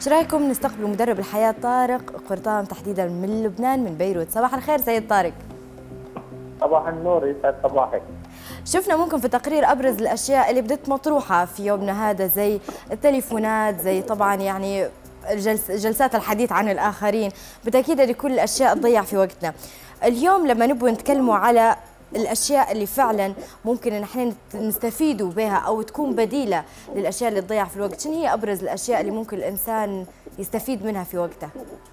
شو رايكم نستقبل مدرب الحياة طارق قرطام تحديدا من لبنان من بيروت؟ صباح الخير سيد طارق. صباح النور، يسعد صباحك. شفنا ممكن في التقرير ابرز الاشياء اللي بدت مطروحه في يومنا هذا، زي التليفونات، زي طبعا يعني جلسات الحديث عن الاخرين، بالتاكيد هذه كل الاشياء تضيع في وقتنا. اليوم لما نبغى نتكلموا على الاشياء اللي فعلا ممكن نحن نستفيدوا بها او تكون بديله للاشياء اللي تضيع في الوقت، شنو هي ابرز الاشياء اللي ممكن الانسان يستفيد منها في وقته؟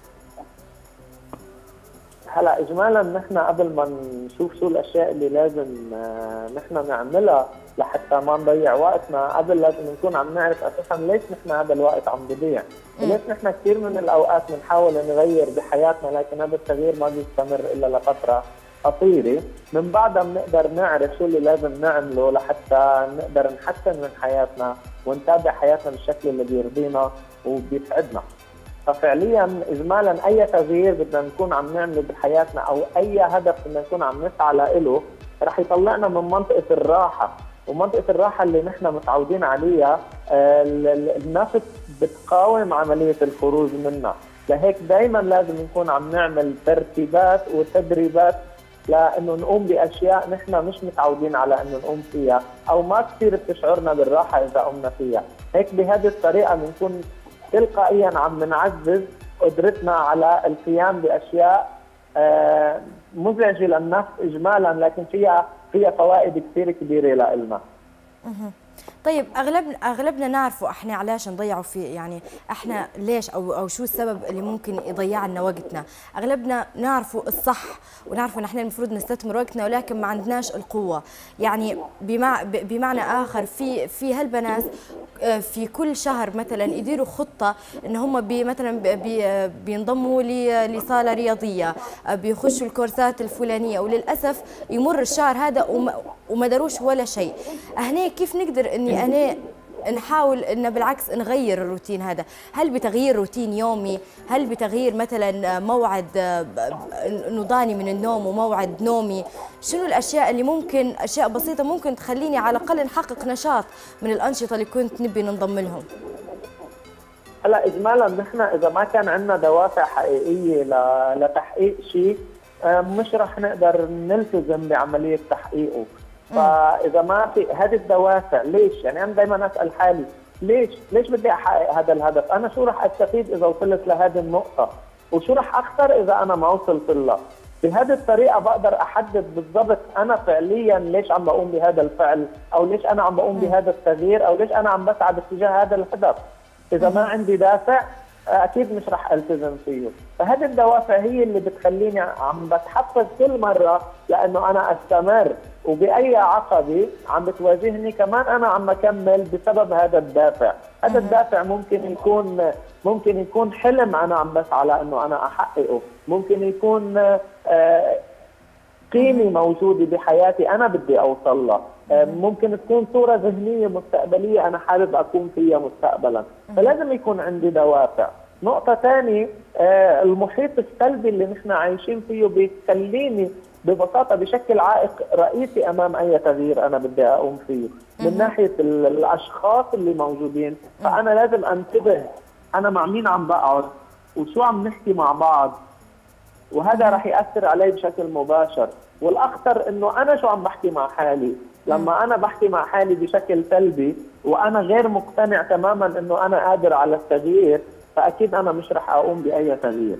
هلا اجمالا نحن قبل ما نشوف شو الاشياء اللي لازم نحن نعملها لحتى ما نضيع وقتنا، قبل لازم نكون عم نعرف اساسا ليش نحن هذا الوقت عم بضيع، وليش نحن كثير من الاوقات بنحاول نغير بحياتنا لكن هذا التغيير ما بيستمر الا لفتره قصيره، من بعدها بنقدر نعرف شو اللي لازم نعمله لحتى نقدر نحسن من حياتنا ونتابع حياتنا بالشكل اللي بيرضينا وبيسعدنا. ففعليا اجمالا اي تغيير بدنا نكون عم نعمله بحياتنا او اي هدف بدنا نكون عم نسعى له رح يطلعنا من منطقه الراحه، ومنطقه الراحه اللي نحن متعودين عليها الناس بتقاوم عمليه الخروج منها، لهيك دائما لازم نكون عم نعمل ترتيبات وتدريبات لانه نقوم باشياء نحن مش متعودين على انه نقوم فيها او ما كثير بتشعرنا بالراحه اذا قمنا فيها، هيك بهذه الطريقه بنكون تلقائيا عم نعزز قدرتنا على القيام باشياء مزعجه للنفس اجمالا لكن فيها فوائد كثير كبيره لنا. طيب اغلبنا نعرفوا احنا علاش نضيعوا في، يعني احنا ليش او شو السبب اللي ممكن يضيع لنا وقتنا؟ اغلبنا نعرفوا الصح ونعرفوا ان احنا المفروض نستثمر وقتنا ولكن ما عندناش القوه، يعني بمعنى اخر في هالبنات في كل شهر مثلا يديروا خطه ان هم مثلا بينضموا لصاله رياضيه، بيخشوا الكورسات الفلانيه، وللاسف يمر الشهر هذا وما داروش ولا شيء. هنا كيف نقدر اني انا نحاول ان بالعكس نغير الروتين هذا؟ هل بتغيير روتين يومي؟ هل بتغيير مثلا موعد نضاني من النوم وموعد نومي؟ شنو الاشياء اللي ممكن، اشياء بسيطه ممكن تخليني على الاقل نحقق نشاط من الانشطه اللي كنت نبي ننضم لهم؟ هلا اجمالا نحن اذا ما كان عندنا دوافع حقيقيه لتحقيق شيء مش رح نقدر نلتزم بعمليه تحقيقه. فاذا ما في هذه الدوافع، ليش؟ يعني انا دائما اسال حالي ليش بدي احقق هذا الهدف؟ انا شو رح استفيد اذا وصلت لهذه النقطه؟ وشو رح اخسر اذا انا ما وصلت لها؟ بهذه الطريقه بقدر احدد بالضبط انا فعليا ليش عم بقوم بهذا الفعل، او ليش انا عم بقوم بهذا التغيير، او ليش انا عم بسعى باتجاه هذا الهدف. اذا ما عندي دافع اكيد مش رح التزم فيه، فهذه الدوافع هي اللي بتخليني عم بتحفز كل مره لانه انا استمر، وباي عقبه عم بتواجهني كمان انا عم اكمل بسبب هذا الدافع. هذا الدافع ممكن يكون حلم انا عم بسعى لانه انا احققه، ممكن يكون قيمه موجوده بحياتي انا بدي اوصل لها، ممكن تكون صوره ذهنيه مستقبليه انا حابب اكون فيها مستقبلا، فلازم يكون عندي دوافع. نقطه ثانيه، المحيط السلبي اللي نحن عايشين فيه بيخليني ببساطه بشكل عائق رئيسي امام اي تغيير انا بدي اقوم فيه، من ناحيه الاشخاص اللي موجودين، فانا لازم انتبه انا مع مين عم بقعد وشو عم نحكي مع بعض، وهذا رح ياثر علي بشكل مباشر. والاخطر انه انا شو عم بحكي مع حالي، لما انا بحكي مع حالي بشكل سلبي وانا غير مقتنع تماما انه انا قادر على التغيير، فاكيد انا مش رح اقوم باي تغيير.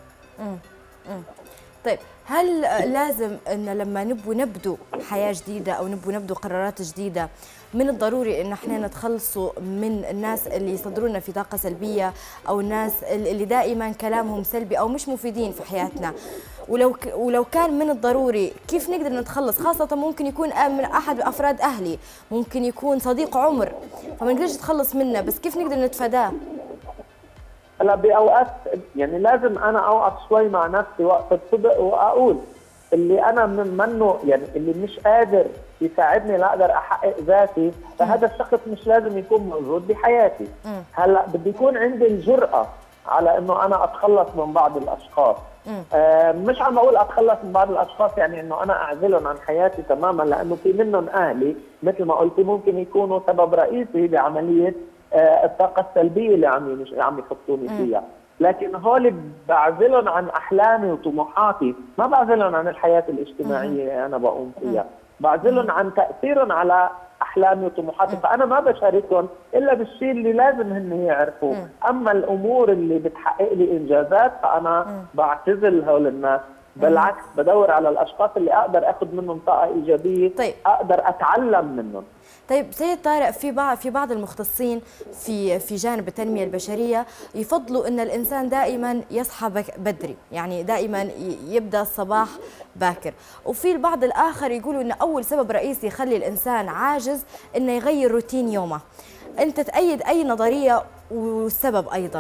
طيب هل لازم ان لما نبدو حياه جديده او نبدو قرارات جديده من الضروري ان احنا نتخلصوا من الناس اللي يصدرونا في طاقه سلبيه او الناس اللي دائما كلامهم سلبي او مش مفيدين في حياتنا؟ ولو كان من الضروري كيف نقدر نتخلص؟ خاصه ممكن يكون من احد افراد اهلي، ممكن يكون صديق عمر، فما نقدرش نتخلص منه، بس كيف نقدر نتفاداه؟ هلا باوقات يعني لازم انا اوقف شوي مع نفسي وقت الصدق واقول اللي انا منه، يعني اللي مش قادر يساعدني لاقدر احقق ذاتي، فهذا الشخص مش لازم يكون موجود بحياتي. هلا بدي يكون عندي الجرأة على انه انا اتخلص من بعض الاشخاص. مش عم بقول اتخلص من بعض الاشخاص يعني انه انا اعزلهم عن حياتي تماما، لانه في منهم اهلي مثل ما قلتي ممكن يكونوا سبب رئيسي بعمليه الطاقه السلبيه اللي عم يحطوني فيها. لكن هول بعزلهم عن احلامي وطموحاتي، ما بعزلهم عن الحياه الاجتماعيه اللي انا بقوم فيها، بعزلهم عن تاثيرهم على احلامي وطموحاتي. فانا ما بشاركهم الا بالشيء اللي لازم هن يعرفوه. اما الامور اللي بتحقق لي انجازات فانا بعتزل هول الناس، بالعكس بدور على الاشخاص اللي اقدر اخذ منهم طاقه ايجابيه. طيب. اقدر اتعلم منهم. طيب سيد طارق، في بعض المختصين في جانب التنميه البشريه يفضلوا ان الانسان دائما يصحى بدري، يعني دائما يبدا الصباح باكر، وفي البعض الاخر يقولوا ان اول سبب رئيسي يخلي الانسان عاجز انه يغير روتين يومه. انت تأيد اي نظريه والسبب ايضا؟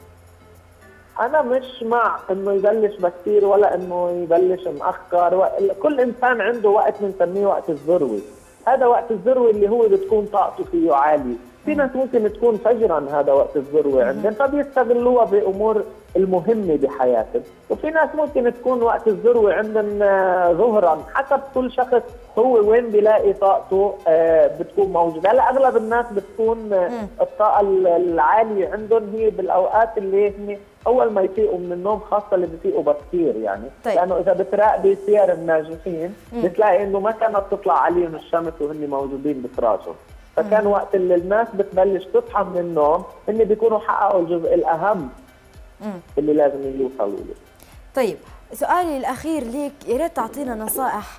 أنا مش مع إنه يبلش بكير ولا إنه يبلش مأخر، كل إنسان عنده وقت بنسميه وقت الذروة، هذا وقت الذروة اللي هو بتكون طاقته فيه عالية، في ناس ممكن تكون فجرا هذا وقت الذروة عندهم فبيستغلوها بأمور المهمة بحياتهم، وفي ناس ممكن تكون وقت الذروة عندهم ظهرا، حسب كل شخص هو وين بيلاقي طاقته بتكون موجودة. هلا أغلب الناس بتكون الطاقة العالية عندهم هي بالأوقات اللي هن أول ما يفيقوا من النوم، خاصة اللي بيفيقوا بكير يعني. طيب. لأنه إذا بتراقبي سير الناجحين بتلاقي إنه ما كانت تطلع عليهم الشمس وهن موجودين بفراشهم، فكان وقت اللي الناس بتبلش تصحى من النوم هن بيكونوا حققوا الجزء الأهم اللي لازم يوصلوا له. طيب سؤالي الأخير ليك، يا ريت تعطينا نصائح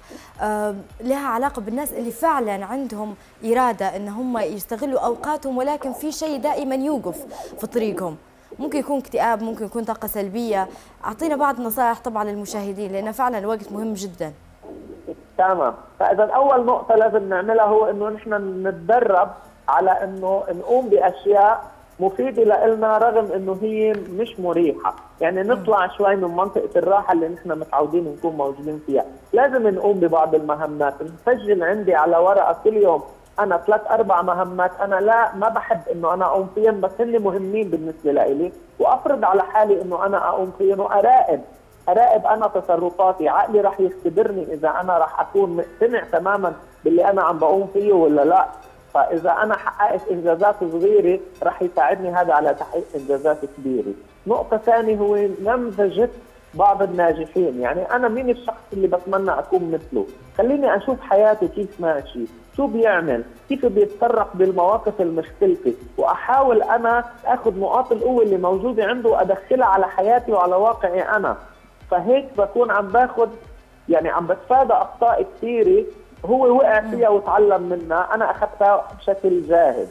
لها علاقة بالناس اللي فعلا عندهم إرادة إن هم يستغلوا أوقاتهم، ولكن في شيء دائما يوقف في طريقهم، ممكن يكون اكتئاب، ممكن يكون طاقة سلبية. أعطينا بعض النصائح طبعا للمشاهدين، لأن فعلا الوقت مهم جدا. تمام. فإذا أول نقطة لازم نعملها هو إنه نحن نتدرب على إنه نقوم بأشياء مفيدة لنا رغم إنه هي مش مريحة، يعني نطلع شوي من منطقة الراحة اللي نحن متعودين نكون موجودين فيها. لازم نقوم ببعض المهمات، نسجل عندي على ورقة كل يوم أنا 3-4 مهمات أنا ما بحب إنه أنا أقوم فيهم بس هن مهمين بالنسبة لإلي، وأفرض على حالي إنه أنا أقوم فيهم، وأراقب أنا تصرفاتي. عقلي رح يختبرني إذا أنا رح أكون مقتنع تماما باللي أنا عم بقوم فيه ولا لا. فإذا أنا حققت إنجازات صغيرة رح يساعدني هذا على تحقيق إنجازات كبيرة. نقطة ثانية هو نمذجة بعض الناجحين، يعني أنا مين الشخص اللي بتمنى أكون مثله؟ خليني أشوف حياته كيف ماشي، شو بيعمل، كيف بيتصرف بالمواقف المختلفة، وأحاول أنا أخذ نقاط القوة اللي موجودة عنده وأدخلها على حياتي وعلى واقعي أنا. فهيك بكون عم باخذ، يعني عم بتفادى أخطاء كثيرة هو وقع فيها وتعلم منها، أنا أخذتها بشكل جاهز.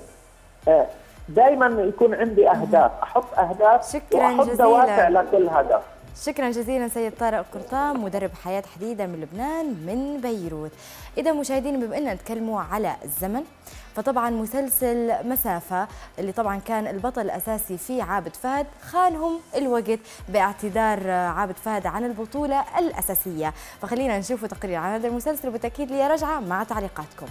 دائما يكون عندي أهداف، أحط أهداف وأحط دوافع لكل هدف. شكرا جزيلا سيد طارق القرطام، مدرب حياة حديدة من لبنان من بيروت. إذا مشاهدين بما أننا نتكلموا على الزمن، فطبعا مسلسل مسافة اللي طبعا كان البطل الأساسي فيه عابد فهد خانهم الوقت باعتذار عابد فهد عن البطولة الأساسية، فخلينا نشوف تقرير عن هذا المسلسل وبالتأكيد لي رجعة مع تعليقاتكم.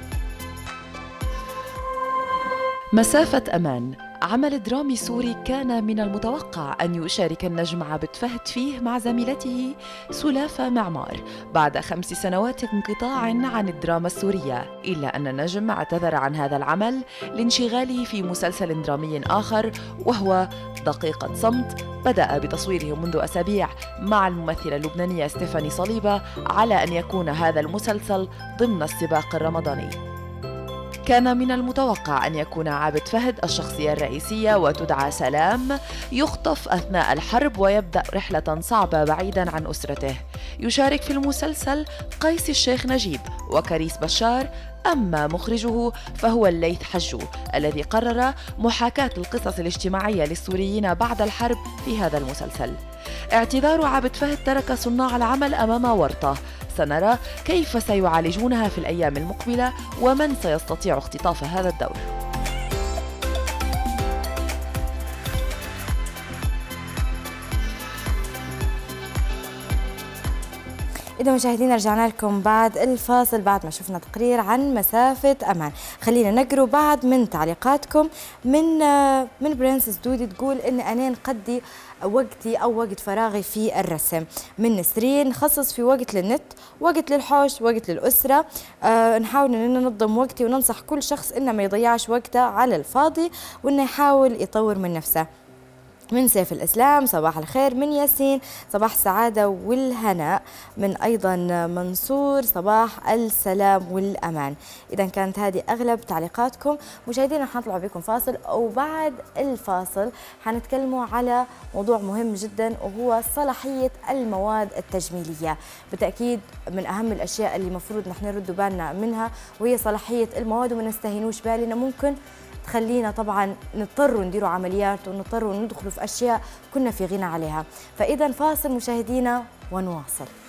مسافة أمان عمل درامي سوري كان من المتوقع أن يشارك النجم عابد فهد فيه مع زميلته سلافة معمار بعد 5 سنوات انقطاع عن الدراما السورية، إلا أن النجم اعتذر عن هذا العمل لانشغاله في مسلسل درامي آخر وهو دقيقة صمت بدأ بتصويره منذ أسابيع مع الممثلة اللبنانية ستيفاني صليبة على أن يكون هذا المسلسل ضمن السباق الرمضاني. كان من المتوقع أن يكون عابد فهد الشخصية الرئيسية وتدعى سلام، يخطف أثناء الحرب ويبدأ رحلة صعبة بعيداً عن أسرته. يشارك في المسلسل قيس الشيخ نجيب وكريس بشار، أما مخرجه فهو الليث حجو الذي قرر محاكاة القصص الاجتماعية للسوريين بعد الحرب في هذا المسلسل. اعتذار عابد فهد ترك صناع العمل أمام ورطة، سنرى كيف سيعالجونها في الأيام المقبلة ومن سيستطيع اختطاف هذا الدور. إذا إذا مشاهدينا رجعنا لكم بعد الفاصل بعد ما شفنا تقرير عن مسافة أمان. خلينا نقرأ بعد من تعليقاتكم. من برنسس دودي تقول إن أنا نقضي وقتي أو وقت فراغي في الرسم. من نسرين نخصص في وقت للنت، وقت للحوش، وقت للأسرة. نحاول إننا ننظم وقتي وننصح كل شخص إنه ما يضيعش وقته على الفاضي وإنه يحاول يطور من نفسه. من سيف الإسلام صباح الخير. من ياسين صباح السعادة والهناء. من أيضا منصور صباح السلام والأمان. إذا كانت هذه أغلب تعليقاتكم. مشاهدينا حنطلع بكم فاصل، وبعد الفاصل حنتكلموا على موضوع مهم جدا وهو صلاحية المواد التجميلية. بالتأكيد من أهم الأشياء اللي مفروض نحن نرد بالنا منها وهي صلاحية المواد، وما نستهينوش بالنا ممكن تخلينا طبعا نضطر نديروا عمليات ونضطر ندخلوا في أشياء كنا في غنى عليها. فإذا فاصل مشاهدينا ونواصل.